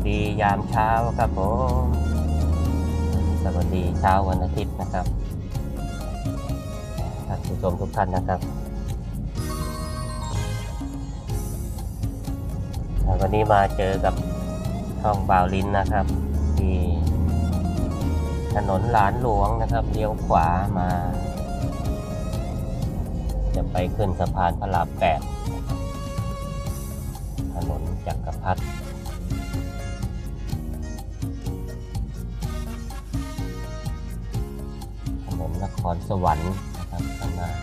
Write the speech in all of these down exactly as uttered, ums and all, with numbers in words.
ดียามเช้าครับผมสวัสดีเช้าวันอาทิตย์นะครับท่านผู้ชมทุกท่านนะครับวันนี้มาเจอกับช่องบ่าวลิ้นนะครับที่ถนนหลานหลวงนะครับเลี้ยวขวามาจะไปขึ้นสะพานพระรามแปดถนนจักรพรรดิถนนนครสวรรค์นะครับข้างหน้า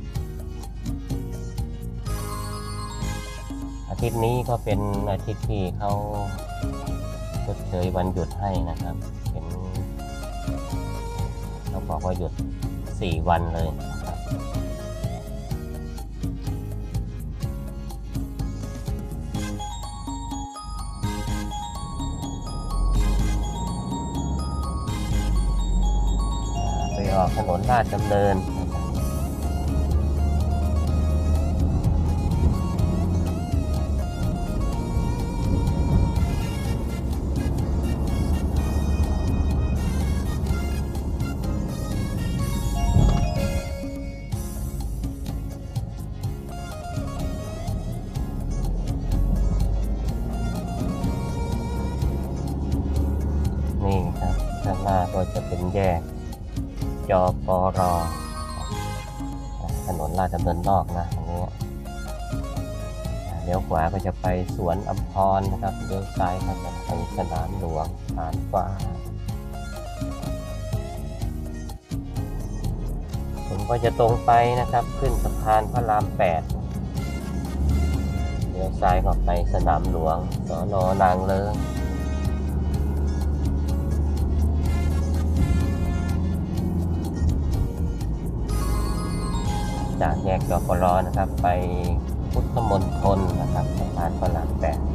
อาทิตย์นี้ก็เป็นอาทิตย์ที่เขาชดเชยวันหยุดให้นะครับเป็นเขาบอกว่าหยุดสี่วันเลยนะครับไปออกถนนราชดำเนินนี่ครับข้างหน้าก็จะเป็นแยกจปรถนนราชดำเนินนอกนะตรงนี้เลี้ยวขวาก็จะไปสวนอัมพรนะครับเลี้ยวซ้ายก็จะไปสนามหลวงผ่านฟ้าผมก็จะตรงไปนะครับขึ้นสะพานพระรามแปดเลี้ยวซ้ายก็ไปสนามหลวงสน.นางเลิ้งจากแยกจปรนะครับไปพุทธมณฑลนะครับสะพานพระรามแปด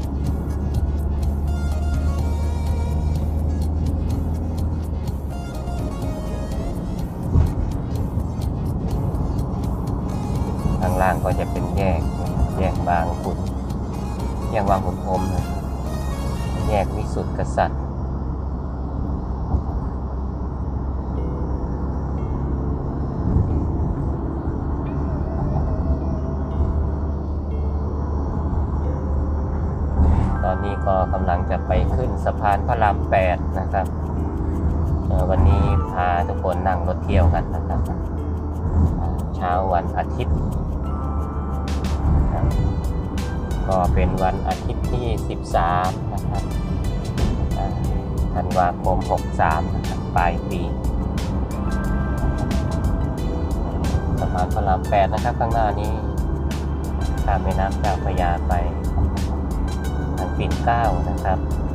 ข้างล่างก็จะเป็นแยกแยกบางขุนแยกบางขุนพรหมนะแยกวิสุทธิกษัตริย์ตอนนี้ก็กำลังจะไปขึ้นสะพานพระรามแปดนะครับวันนี้พาทุกคนนั่งรถเที่ยวกันนะครับเช้าวันอาทิตย์ก็เป็นวันอาทิตย์ที่สิบสามนะครับธันวาคมหกสามนะครับปลายปีสะพานพระรามแปดนะครับข้างหน้านี้ข้ามแม่น้ำเจ้าพระยาไปทางปิ่นเกล้านะครับ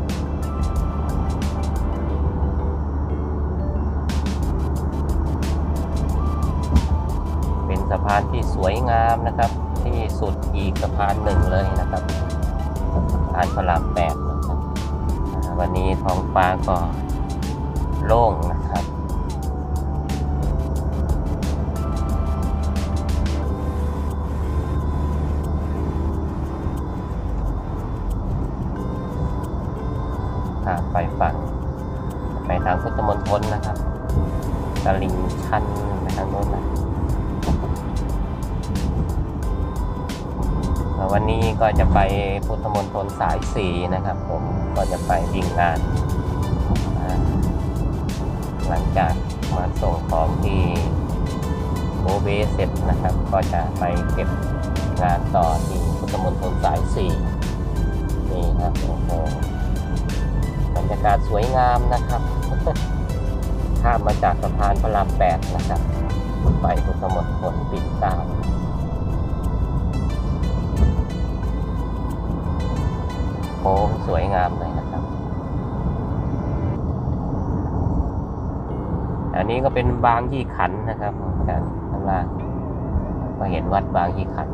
เป็นสะพานที่สวยงามนะครับที่สุดอีกสะพานหนึ่งเลยนะครับสะพานพระรามแปดนะครับวันนี้ท้องฟ้าก็โล่งนะครับไปฝั่งไปทางพุทธมณฑลนะครับตลิ่งชันไปทางโน้นนะวันนี้ก็จะไปพุทธมณฑลสายสี่นะครับผมก็จะไปวิ่งงานหลังจากมาส่งของที่โบเบเสร็จนะครับก็จะไปเก็บงานต่อที่พุทธมณฑลสายสี่นี่ครับโอ้โหบรรยากาศสวยงามนะครับข้ามมาจากสะพานพระรามแปดนะครับไปพุทธมณฑลปิ่นเกล้าโค้งสวยงามเลยนะครับอันนี้ก็เป็นบางยี่ขันนะครับข้างล่างก็เห็นวัดบางยี่ขัน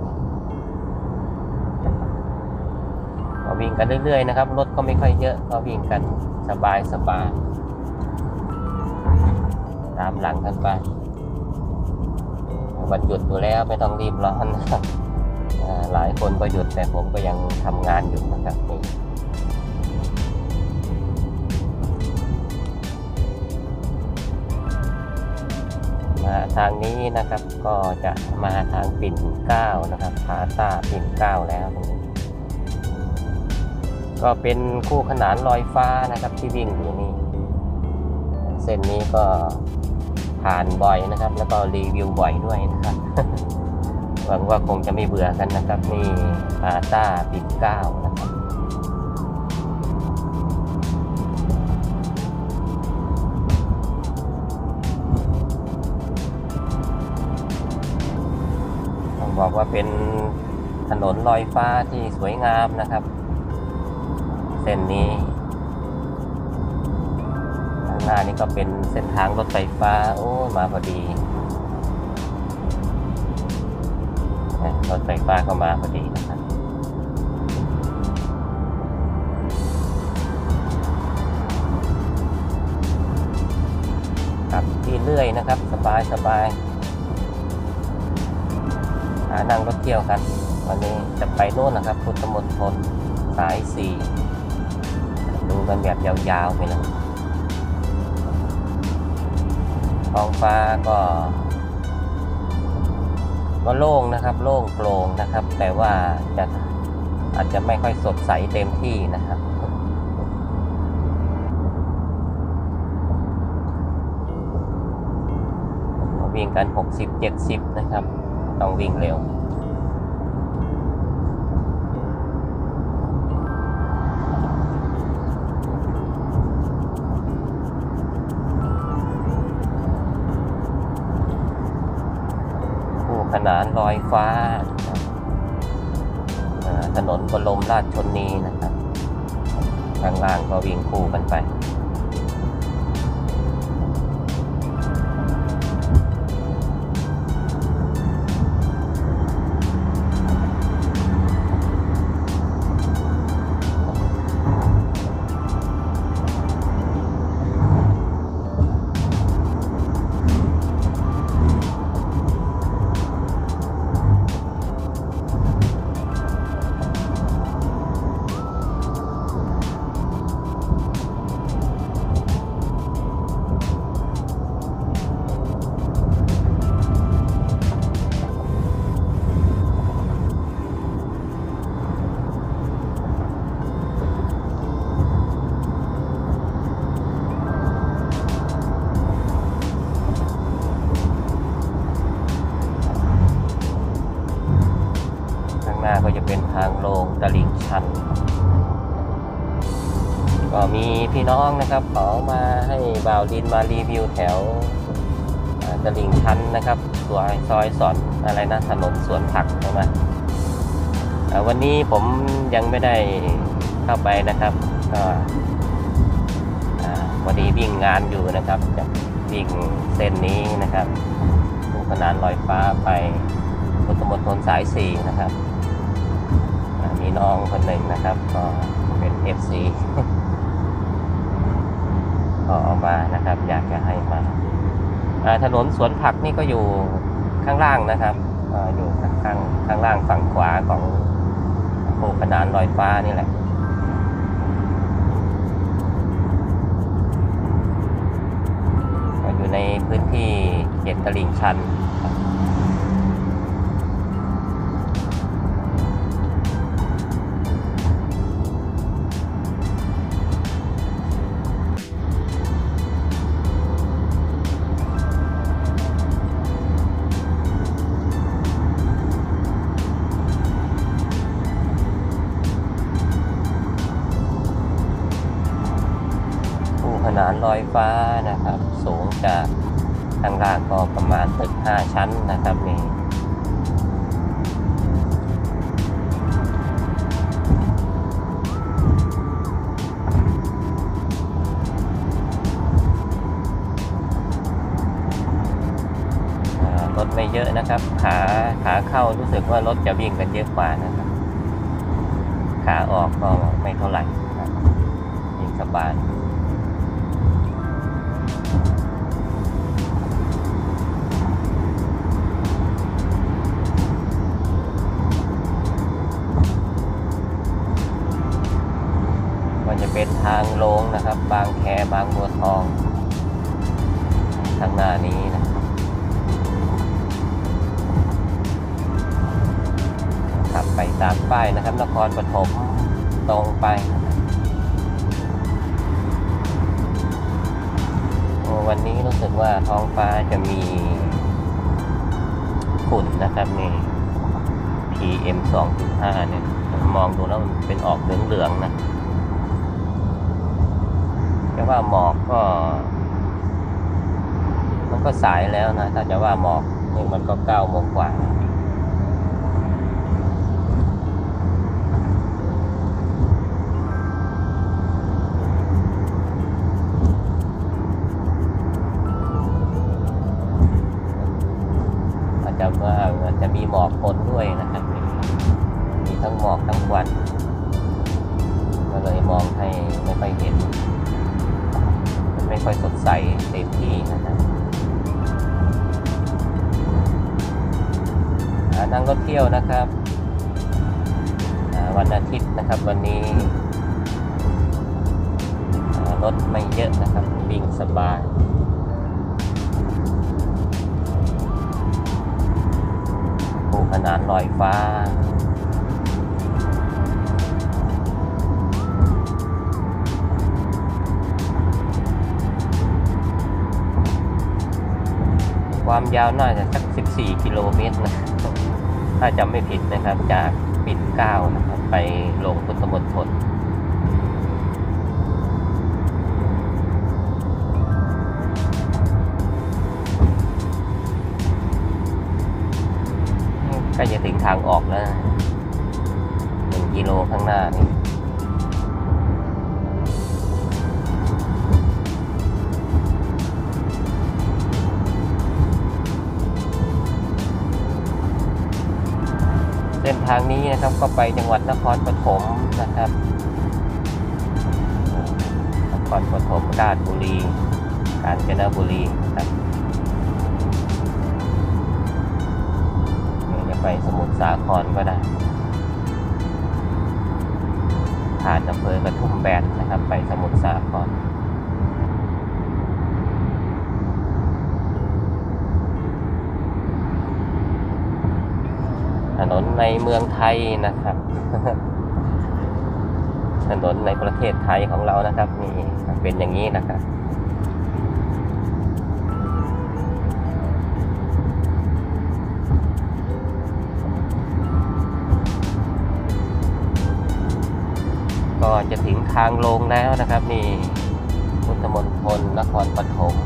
ก็วิ่งกันเรื่อยๆนะครับรถก็ไม่ค่อยเยอะก็วิ่งกันสบายสบายตามหลังกันไปวันหยุดอยู่แล้วไม่ต้องรีบร้อนนะครับหลายคนก็หยุดแต่ผมก็ยังทำงานอยู่นะครับนี่ทางนี้นะครับก็จะมาทางปิ่นเกล้านะครับพาซ่าปิ่นเกล้าแล้วตรงนี้ก็เป็นคู่ขนานลอยฟ้านะครับที่วิ่งอยู่นี่เส้นนี้ก็ผ่านบ่อยนะครับแล้วก็รีวิวบ่อยด้วยนะครับ หวังว่าคงจะไม่เบื่อกันนะครับนี่พาซ่าปิ่นเกล้านะครับต้องบอกว่าเป็นถนนลอยฟ้าที่สวยงามนะครับเส้นนี้ข้างหน้านี่ก็เป็นเส้นทางรถไฟฟ้าโอ้มาพอดีรถไฟฟ้าก็มาพอดีนะครับขับที่เรื่อยนะครับสบายสบายหานั่งรถเที่ยวกันวันนี้จะไปโน่นนะครับพุทธมณฑลสายสี่ดูกันแบบยาวๆไปเลยท้องฟ้าก็ก็โล่งนะครับโล่งโปร่งนะครับแต่ว่าจะอาจจะไม่ค่อยสดใสเต็มที่นะครับวิ่งกันหกสิบ เจ็ดสิบนะครับต้องวิ่งเร็วขนานลอยฟ้าถนนบรมราชชนนีนะครับข้างล่างก็วิ่งคู่กันไปก็จะเป็นทางลงตลิ่งชันก็มีพี่น้องนะครับเขามาให้บ่าวดินมารีวิวแถวตลิ่งชันนะครับซอยซอยสอนอะไรนะถนนสวนผักใช่ไหมวันนี้ผมยังไม่ได้เข้าไปนะครับก็พอดีวิ่งงานอยู่นะครับจะวิ่งเส้นนี้นะครับคู่ขนานลอยฟ้าไปพุทธมณฑลสายสี่นะครับมีน้องคนหนึ่งนะครับก็เป็น เอฟ ซี ขอเอามานะครับอยากจะให้มาถนนสวนผักนี่ก็อยู่ข้างล่างนะครับอยู่ข้างข้างล่างฝั่งขวาของคู่ขนานลอยฟ้านี่แหละอยู่ในพื้นที่เขตตลิ่งชันขนานลอยฟ้านะครับสูงจากข้างล่างก็ประมาณตึกห้าชั้นนะครับนี่รถไม่เยอะนะครับขาขาเข้ารู้สึกว่ารถจะวิ่งกันเยอะกว่านะครับขาออกก็ไม่เท่าไหร่วิ่งสบายจะเป็นทางลงนะครับบางแคบางบัวทองทางหน้านี้นะครับขับไปตามป้ายนะครับนครปฐมตรงไปวันนี้รู้สึกว่าท้องฟ้าจะมีฝุ่นนะครับนี่ พี เอ็ม สองจุดห้า เนี่ยมองดูแล้วมันเป็นออกเหลืองๆนะแต่ว่าหมอกก็มันก็สายแล้วนะถ้าจะว่าหมอกนี่มันก็เก้าโมงกว่าจะว่าจะมีหมอกฝนด้วยนะครับมีทั้งหมอกทั้งควันก็เลยมองให้ไม่ค่อยเห็นมันไม่ค่อยสดใสเต็มที่นะครับนั่งรถเที่ยวนะครับวันอาทิตย์นะครับวันนี้รถไม่เยอะนะครับวิ่งสบายขนาดลอยฟ้าความยาวน่าจะสักสิบสี่กิโลเมตรนะถ้าจำไม่ผิดนะครับจากปิ่นเกล้านะครับไปลงพุทธมณฑลก็จะถึงทางออกแล้วหนึ่งกิโลข้างหน้านี่เส้นทางนี้นะครับก็ไปจังหวัดนครปฐมนะครับนครปฐมราชบุรีกาญจนบุรีนะครับไปสมุทรสาครก็ได้ผ่านอำเภอกระทุ่มแบนนะครับไปสมุทรสาครถนนในเมืองไทยนะครับ ถนนในประเทศไทยของเรานะครับนี่เป็นอย่างนี้นะครับก็จะถึงทางลงแล้วนะครับนี่พุทธมณฑลนครปฐม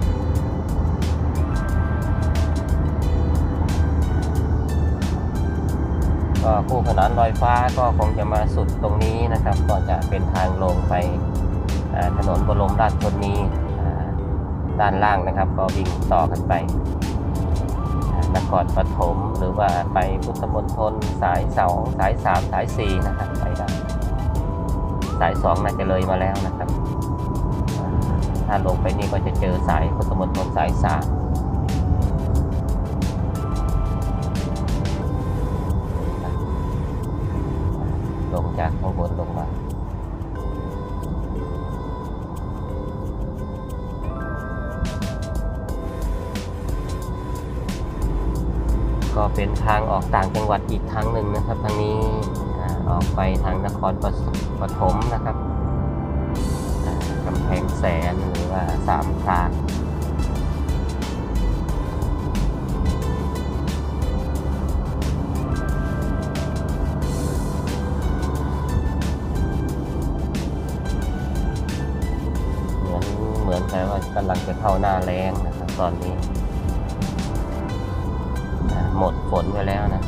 ก็คู่ขนานลอยฟ้าก็คงจะมาสุดตรงนี้นะครับก็จะเป็นทางลงไปถนนบรมราชชนนีด้านล่างนะครับก็วิ่งต่อกันไปนครปฐมหรือว่าไปพุทธมณฑลสายสองสายสามสายสี่นะครับไปได้สายสองน่าจะเลยมาแล้วนะครับถ้าลงไปนี่ก็จะเจอสายพุทธมณฑลสายสามลงจากข้างบนลงมาก็เป็นทางออกต่างจังหวัดอีกทางหนึ่งนะครับทางนี้ออกไปทางนครปฐมนะครับกำแพงแสนหรือว่าสามพรานเหมือนเหมือนแต่ว่ากำลังจะเข้าหน้าแล้งนะครับตอนนี้หมดฝนไปแล้วนะ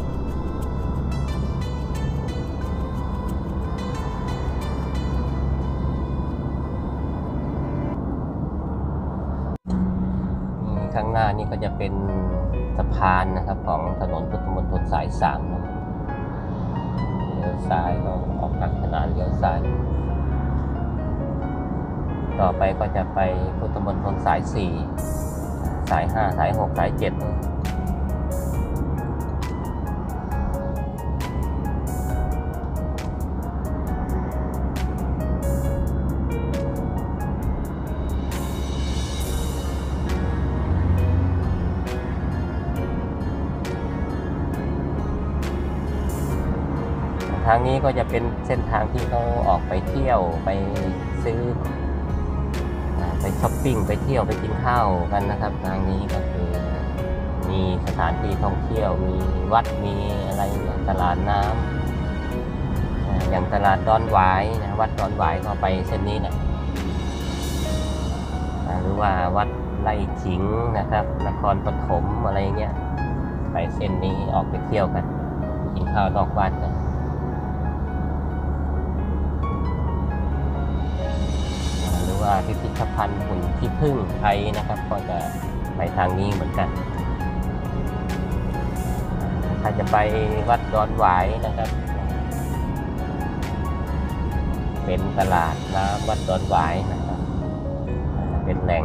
ข้างหน้านี่ก็จะเป็นสะพานนะครับของถนนพุทธมณฑลสายสามนะเลี้ยวซ้ายก็ออกทางขนานเลี้ยวซ้ายต่อไปก็จะไปพุทธมณฑลสายสี่สายห้าสายหกสายเจ็ดางนี้ก็จะเป็นเส้นทางที่เขาออกไปเที่ยวไปซื้อไปช้อปปิ้งไปเที่ยวไปกินข้าวกันนะครับทางนี้ก็คือมีสถานที่ท่องเที่ยวมีวัดมีอะไรตลาดน้ำอย่างตลาดดอนหวายนะวัดดอนหวายก็ไปเส้นนี้นะหรือว่าวัดไร่ขิงนะครับนครปฐมอะไรเงี้ยไปเส้นนี้ออกไปเที่ยวกันกินข้าวนอกบ้านกันหรือว่าพิพิธภัณฑ์หุ่นขี้ผึ้งไทยนะครับก็จะไปทางนี้เหมือนกันถ้าจะไปวัดดอนหวายนะครับเป็นตลาดน้ำวัดดอนหวายนะครับเป็นแหล่ง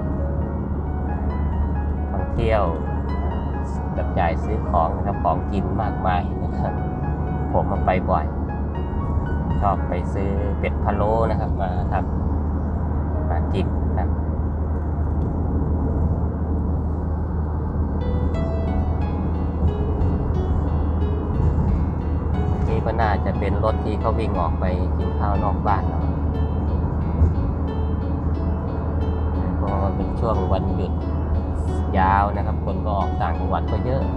ท่องเที่ยวจับจ่ายซื้อของนะครับของกินมากมายนะครับผมมาไปบ่อยชอบไปซื้อเป็ดพะโล้นะครับมาทำมากินนะนี่ก็น่าจะเป็นรถที่เขาวิ่งออกไปกินข้าวนอกบ้านเนาะเพราะว่าเป็นช่วงวันหยุดยาวนะครับคนก็ออกต่างจังหวัดก็เยอะ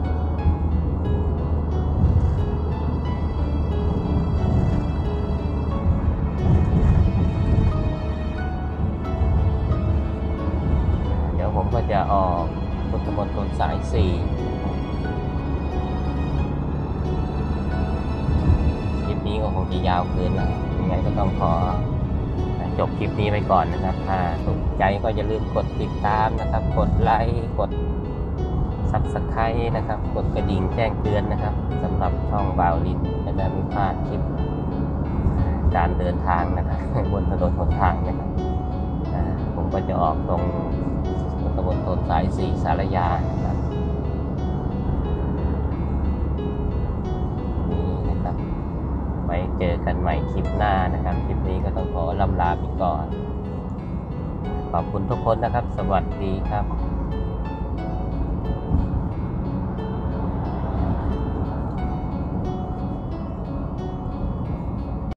เดี๋ยวผมก็จะออกพุทธมณฑลสายสี่คลิปนี้ก็คงจะยาวเกินแล้วยังไงก็ต้องขอจบคลิปนี้ไปก่อนนะครับถ้าถูกใจก็อย่าลืมกดติดตามนะครับกดไลค์กด ซับสไครบ์ นะครับกดกระดิ่งแจ้งเตือนนะครับสำหรับช่องบ่าวลิ้นจะได้ไม่พลาดคลิปการเดินทางนะครับบนถนนหนทางนะครับผมก็จะออกตรงตำบลต้นสายสี่สารยานะครับนี่นะครับไว้เจอกันใหม่คลิปหน้านะครับคลิปนี้ก็ต้องขอลำลาไปก่อนขอบคุณทุกคนนะครับสวัสดีครับ